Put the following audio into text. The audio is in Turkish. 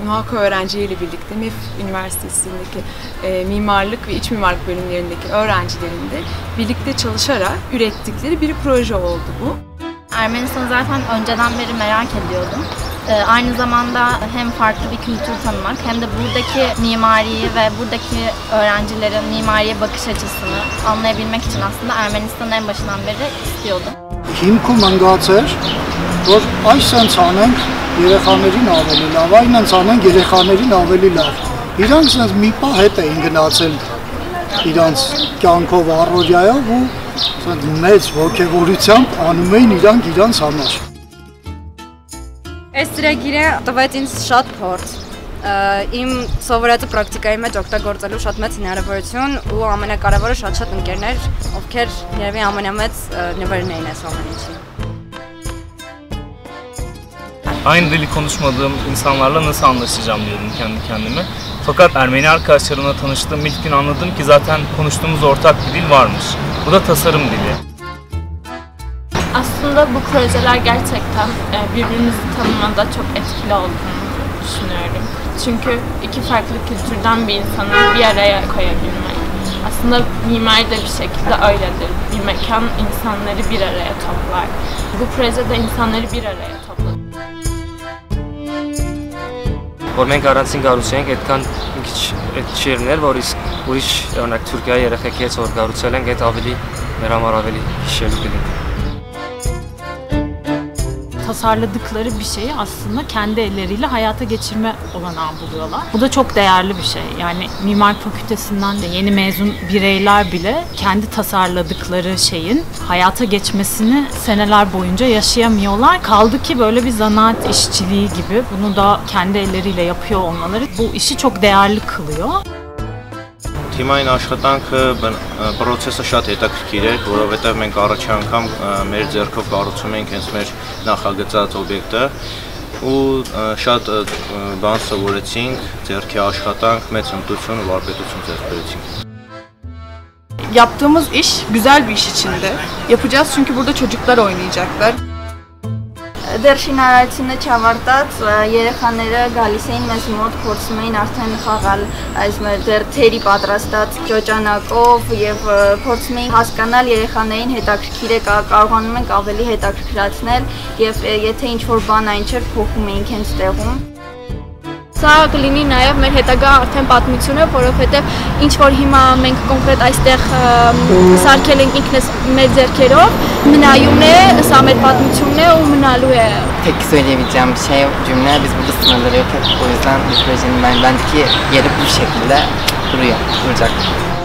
muhakkak öğrencileriyle birlikte MEF Üniversitesi'ndeki mimarlık ve iç mimarlık bölümlerindeki öğrencilerin de birlikte çalışarak ürettikleri bir proje oldu bu. Ermenistan'ı zaten önceden beri merak ediyordum. Aynı zamanda hem farklı bir kültür tanımak hem de buradaki mimariyi ve buradaki öğrencilerin mimariye bakış açısını anlayabilmek için aslında Ermenistan'ı en başından beri istiyordum. Հիմքում ընկած էր, որ այս sense անենք երեխաներին ավելի լավ, այն sense անենք երեխաներին ավելի լավ։ Իրանք sense մի պահ հետ էին գնացել իրանց կյանքով առօրյայով ու մեծ ոգևորությամբ անում էին իրանք համար։ Այս ծրագիրը տվեց ինձ շատ փորձ, իմ սովորած պրակտիկայի մեջ օգտագործելու շատ մեծ հնարավորություն ու ամենակարևորը շատ ընկերներ, ովքեր երևի ամենամեծ նվերն էին այս ամեն ինչի։ Aynı dili konuşmadığım insanlarla nasıl anlaşacağım diyordum kendi kendime. Fakat Ermeni arkadaşlarımla tanıştığım ilk gün anladım ki zaten konuştuğumuz ortak bir dil varmış. Bu da tasarım dili. Aslında bu projeler gerçekten birbirimizi tanımada çok etkili olduğunu düşünüyorum. Çünkü iki farklı kültürden bir insanı bir araya koyabilmek. Aslında mimari de bir şekilde öyledir. Bir mekan insanları bir araya toplar. Bu proje de insanları bir araya topladı. Որ մենք առանցին գառուցենք, այդքան այդ շերներ, որ իսկ ուրիշ օրինակ Թուրքիայի երեխեքի հետ որ գառուցել ենք, այդ ավելի մեր համար ավելի հիշելու կլինի. Tasarladıkları bir şeyi aslında kendi elleriyle hayata geçirme olanağı buluyorlar. Bu da çok değerli bir şey. Yani Mimarlık Fakültesinden de yeni mezun bireyler bile kendi tasarladıkları şeyin hayata geçmesini seneler boyunca yaşayamıyorlar. Kaldı ki böyle bir zanaat işçiliği gibi bunu da kendi elleriyle yapıyor olmaları bu işi çok değerli kılıyor. Թիմային աշխատանքը process-ը շատ հետաքրքիր էր, որովհետև մենք առաջ անգամ մեր ձեռքով կառուցում ենք հենց մեր նախագծած օբյեկտը ու շատ բան սովորեցինք, ձեռքի աշխատանք, մեծ հմտություն ու վարպետություն ձեռք բերեցինք. Yaptığımız iş güzel bir iş içinde. Yapacağız çünkü burada çocuklar oynayacaklar. Դեռ շինարարությունը չավարտած երեխաները գալիս էին մեզ մոտ, փորձում էին արդեն խաղալ այս դեռ թերի պատրաստած ճոճանակով եւ փորձում էին հասկանալ երեխաներին հետաքրքիր է, կարողանում ենք ավելի հետաքրքրացնել եւ եթե ինչ-որ բան այն չէր փոխում էինք հենց տեղում։ Սա կլինի նաև մեր հետագա արդեն պատմությունը, որովհետև ինչ որ հիմա մենք կոնկրետ այստեղ սարքել ենք ինքնս մեր ձեռքերով, մնայուն է, սա մեր պատմությունն է ու մնալու է։ Tek söyleyebileceğim bir şey yok, cümle. Biz burada sınırları yok. O yüzden bu projenin bendeki yeri bu şekilde duracak.